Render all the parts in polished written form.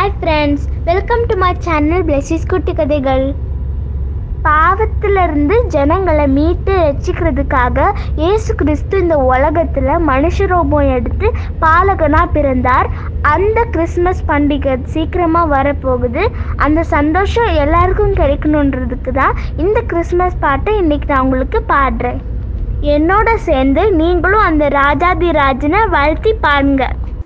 Hi friends, welcome to my channel பிளெஸிஸ் குட்டி கதைகள். பாவத்திலிருந்து ஜனங்களை மீட்டு ரட்சிக்கிறதுக்காக இயேசு கிறிஸ்து இந்த உலகத்தில் மனுஷ ரூபம் எடுத்து பாலகனாக பிறந்தார். அந்த கிறிஸ்மஸ் பண்டிகை சீக்கிரமாக வரப்போகுது. அந்த சந்தோஷம் எல்லாருக்கும் கிடைக்கணுன்றதுக்கு தான் இந்த கிறிஸ்மஸ் பாட்டை இன்றைக்கி நான் உங்களுக்கு பாடுறேன். என்னோட சேர்ந்து நீங்களும் அந்த ராஜாதி ராஜனை வாழ்த்தி பாடுங்க.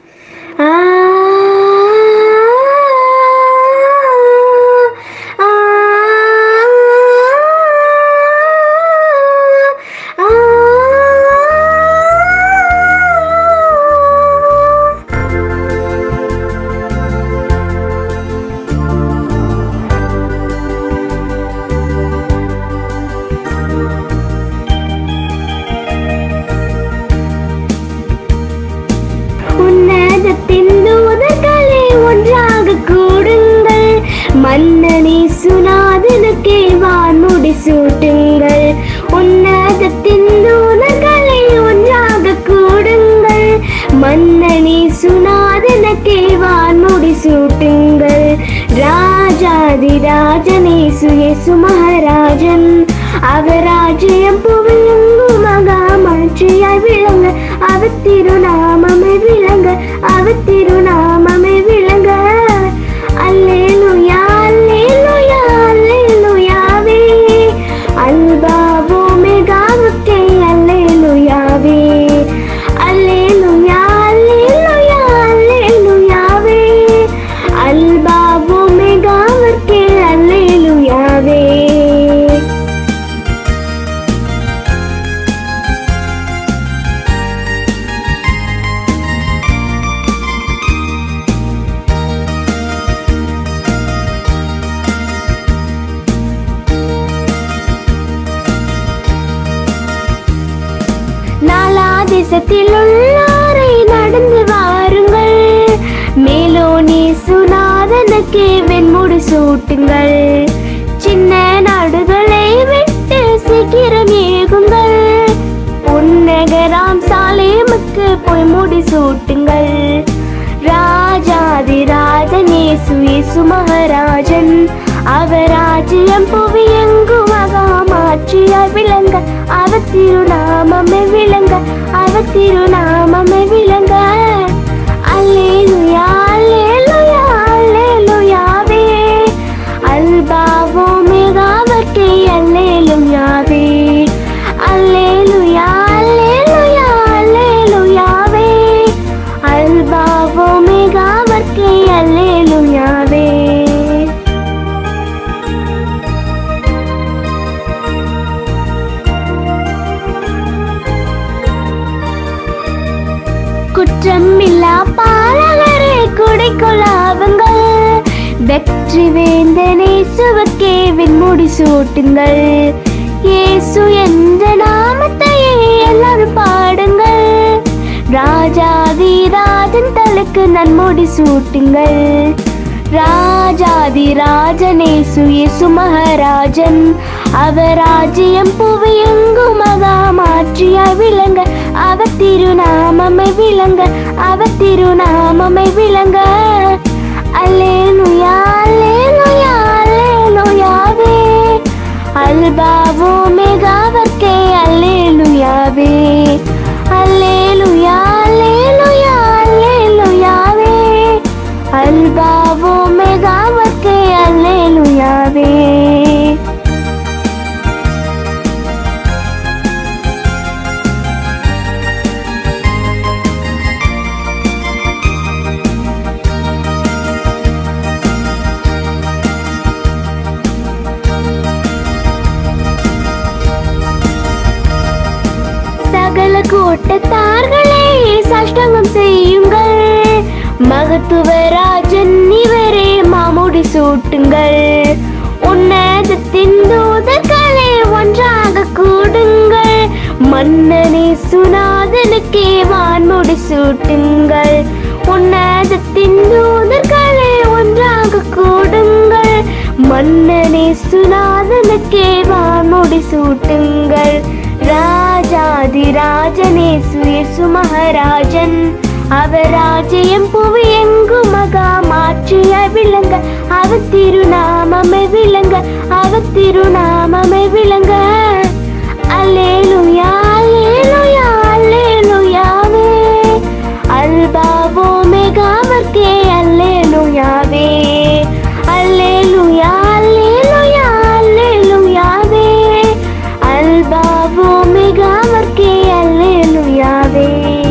மன்னனே சுனாதனுக்கே வான்முடி சூட்டுங்கள். உன்னதத்தின் தூதர்களை ஒன்றாக கூடுங்கள். மன்னனே சுனாதனுக்கே வான்முடி சூட்டுங்கள். ராஜாதி ராஜனேசு இயேசு மகாராஜன், அவர் ராஜ்யம் புவியெங்கும் மகாமாட்சியாய் விளங்க. அவர் திருநாமமே விளங்க, அவர் திருநாமமே விளங்க. அல்லேலூயா அல்லேலூயா அல்லேலூயாவே, அல்பா ஓமெகாவுக்கே அல்லேலூயாவே. அல்லேலூயா அல்லேலூயா அல்லேலூயாவே, அல்பா ஓமெகாவுக்கே அல்லேலூயாவே. தேசத்தில் உள்ளாரை நடந்து வாருங்கள். மேலோனே சுனாதனுக்கே வெண்முடி சூட்டுங்கள். சின்ன நாடுகளை விட்டு சீக்கிரம் ஏகுங்கள். உன்னகராம் சாலேமுக்கு பொய்முடி சூட்டுங்கள். ராஜாதி ராஜனேசு இயேசு மகாராஜன், அவர் ராஜ்யம் புவியெங்கும் மகாமாட்சியாய் விளங்க. அவர் திருநாமமே விளங்க, அவர் திருநாமமே விளங்க. அல்லேலூயா அல்லேலூயா அல்லேலூயாவே, அல்பா ஓமெகாவுக்கே அல்லேலூயாவே. அல்லேலூயா அல்லேலூயா அல்லேலூயாவே, அல்பா ஓமெகாவுக்கே அல்லேலூயாவே. குற்றமில்லா பாலகரே குடைக்கொள்ளாவுங்கள். வெற்றி வேந்தன் இயேசுவுக்கே வெண்முடி சூட்டுங்கள். இயேசு என்ற நாமத்தையே எல்லாரும் பாடுங்கள். ராஜாதி ராஜன் தலுக்கு நன்முடி சூட்டுங்கள். ராஜாதி ராஜனேசு இயேசு மகாராஜன், அவர் ராஜ்யம் புவியெங்கும் மகாமாட்சியாய் விளங்க. அவர் திருநாமமே விளங்க, அவர் திருநாமமே விளங்க. அல்லேலூயா அல்லேலூயா அல்லேலூயாவே, அல்பா ஓமெகாவுக்கே அல்லேலூயாவே. அல்லேலூயா அல்லேலூயா அல்லேலூயாவே, அல்பா ஓமெகாவுக்கே அல்லேலூயாவே. சகல கூட்டத்தார்களே சாஷ்டாங்கம் செய்யுங்கள். மகத்துவராஜன் இவரே மாமுடி சூட்டுங்கள். உன்னதத்தின் தூதர்களை ஒன்றாக கூடுங்கள். மன்னனே சுனாதனுக்கே வான்முடி சூட்டுங்கள். உன்னதத்தின் தூதர்களை ஒன்றாக கூடுங்கள். மன்னனே சுனாதனுக்கே வான்முடி சூட்டுங்கள். ராஜாதி ராஜனேசு இயேசு மகாராஜன், அவர் ராஜ்யம் புவியெங்கும் மகாமாட்சியாய் விளங்க, அவர் திருநாமமே விளங்க, அவர் திருநாமமே விளங்க. அல்லேலூயா அல்லேலூயா அல்லேலூயாவே, அல்பா ஓமெகாவர்க்கே அல்லேலூயாவே. அல்லேலூயா அல்லேலூயா அல்லேலூயாவே, அல்பா ஓமெகாவர்க்கே அல்லேலூயாவே.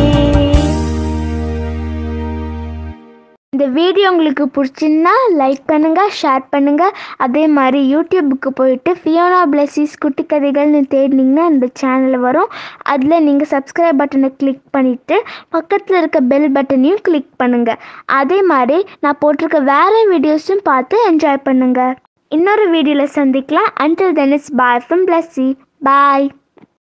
இந்த வீடியோ உங்களுக்கு பிடிச்சிருந்தா லைக் பண்ணுங்கள், ஷேர் பண்ணுங்கள். அதே மாதிரி யூடியூபுக்கு போயிட்டு ஃபியோனா பிளெஸிஸ் குட்டி கதைகள்னு தேடினீங்கன்னா இந்த சேனல் வரும். அதில் நீங்கள் சப்ஸ்கிரைப் பட்டனை கிளிக் பண்ணிவிட்டு பக்கத்தில் இருக்க பெல் பட்டனையும் கிளிக் பண்ணுங்கள். அதே மாதிரி நான் போட்டிருக்க வேறு வீடியோஸும் பார்த்து என்ஜாய் பண்ணுங்கள். இன்னொரு வீடியோவில் சந்திக்கலாம். Until then, it's bye from Blessy. Bye.